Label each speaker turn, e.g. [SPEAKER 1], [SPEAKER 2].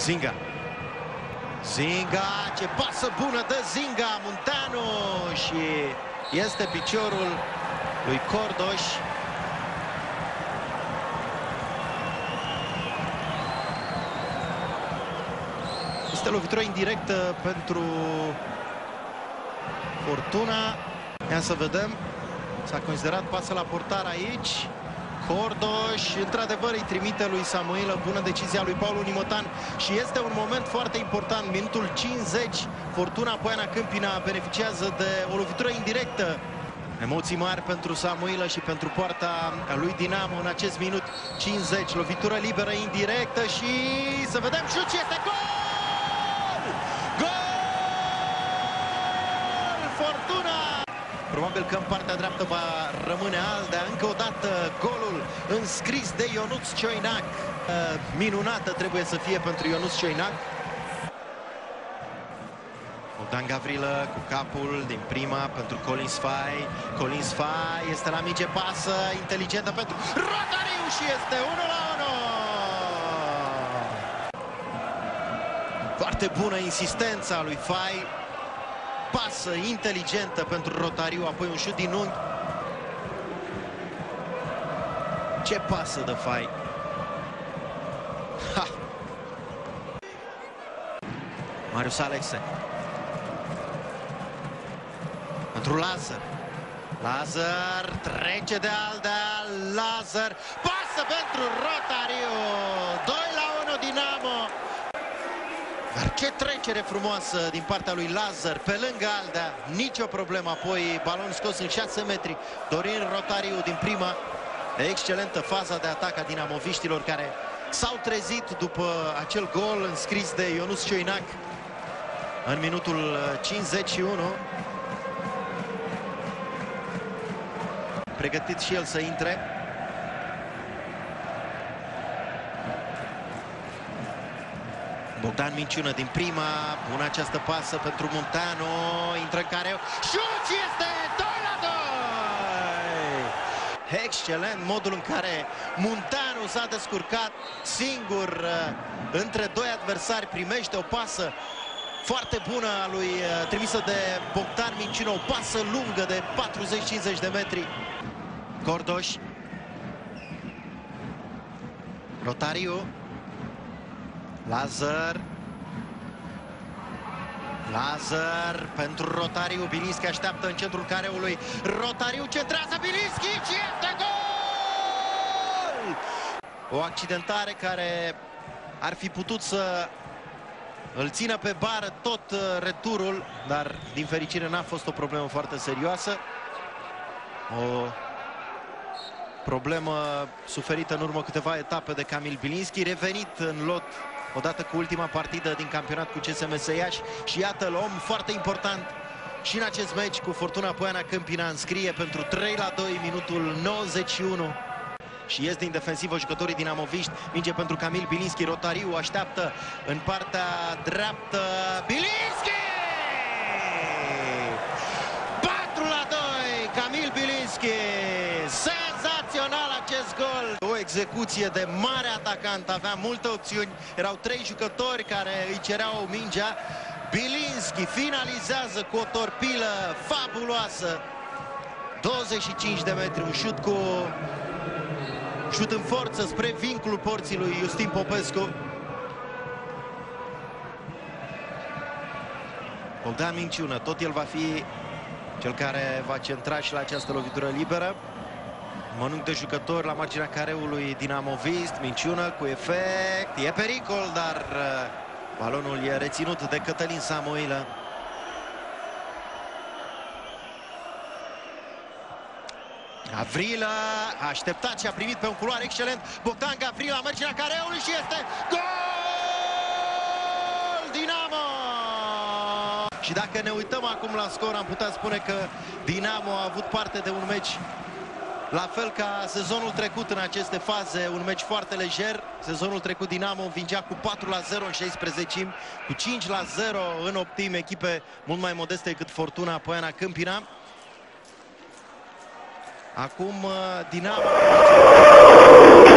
[SPEAKER 1] Zinga. Zinga, ce pasă bună de Zinga, Munteanu, și este piciorul lui Cordoș. Este lovitură indirectă pentru Fortuna. Ia să vedem. S-a considerat pasă la portar aici. Cordoș, într-adevăr, îi trimite lui Samuilă. Bună decizia lui Paul Unimotan. Și este un moment foarte important. Minutul 50. Fortuna Poiana Câmpina beneficiază de o lovitură indirectă. Emoții mari pentru Samuilă și pentru poarta lui Dinamo în acest minut 50. Lovitură liberă indirectă și să vedem, șut și este gol! Gol! Fortuna! Probabil că în partea dreaptă va rămâne Aldea. Încă o dată golul înscris de Ionuț Cioinac. Minunată trebuie să fie pentru Ionuț Cioinac. Bogdan Gavrilă cu capul din prima pentru Colin Sfai. Colin Sfai este la mice, pasă inteligentă pentru Rotariu și este 1-1. Foarte bună insistența lui Fai. Pasă inteligentă pentru Rotariu, apoi un șut din unghi. Ce pasă de Fai! Ha! Marius Alexe. Pentru Lazar. Lazar trece de Aldea. Lazar. Pasă pentru Rotariu. 2-1 Dinamo. Dar ce trecere frumoasă din partea lui Lazar pe lângă Aldea. Nicio problemă. Apoi balon scos în 6 metri. Dorin Rotariu din prima. Excelentă faza de atac a dinamoviștilor care s-au trezit după acel gol înscris de Ionuț Cioinac în minutul 51. Pregătit și el să intre. Bogdan Minciună din prima. Bună această pasă pentru Munteanu. Intră în care șut și este 2-2! Excelent modul în care Munteanu s-a descurcat singur între doi adversari. Primește o pasă foarte bună a lui, trimisă de Bogdan Minciună. O pasă lungă de 40-50 de metri. Cordoș. Rotariu. Lazar. Lazar pentru Rotariu. Bilinski așteaptă în centrul careului. Rotariu centrează, Bilinski și este gol! O accidentare care ar fi putut să îl țină pe bară tot returul, dar din fericire n-a fost o problemă foarte serioasă. O problemă suferită în urmă câteva etape de Camil Bilinski, revenit în lot odată cu ultima partidă din campionat cu CSMS Iași și iată-l, om foarte important și în acest meci cu Fortuna Poiana Câmpina. Înscrie pentru 3-2 minutul 91 și ies din defensivă jucătorii dinamoviști. Minge pentru Camil Bilinski. Rotariu așteaptă în partea dreaptă. Bilinski! 4-2 Camil Bilinski. Senzațional acest gol! O execuție de mare atacant, avea multe opțiuni, erau 3 jucători care îi cereau mingea. Bilinski finalizează cu o torpilă fabuloasă. 25 de metri, un șut în forță spre vincul porții lui Justin Popescu. Bogdan Minciună, tot el va fi cel care va centra și la această lovitură liberă. Mănânc de jucători la marginea careului dinamovist. Minciună cu efect. E pericol, dar balonul e reținut de Cătălin Samuilă. Gavrilă a așteptat și a primit pe un culoar excelent. Bogdan Gavrilă la marginea careului și este gol! Dinamo! Și dacă ne uităm acum la scor, am putea spune că Dinamo a avut parte de un meci la fel ca sezonul trecut în aceste faze, un meci foarte lejer. Sezonul trecut Dinamo învingea cu 4-0 în 16, cu 5-0 în optimi, echipe mult mai modeste decât Fortuna Poiana Câmpina. Acum Dinamo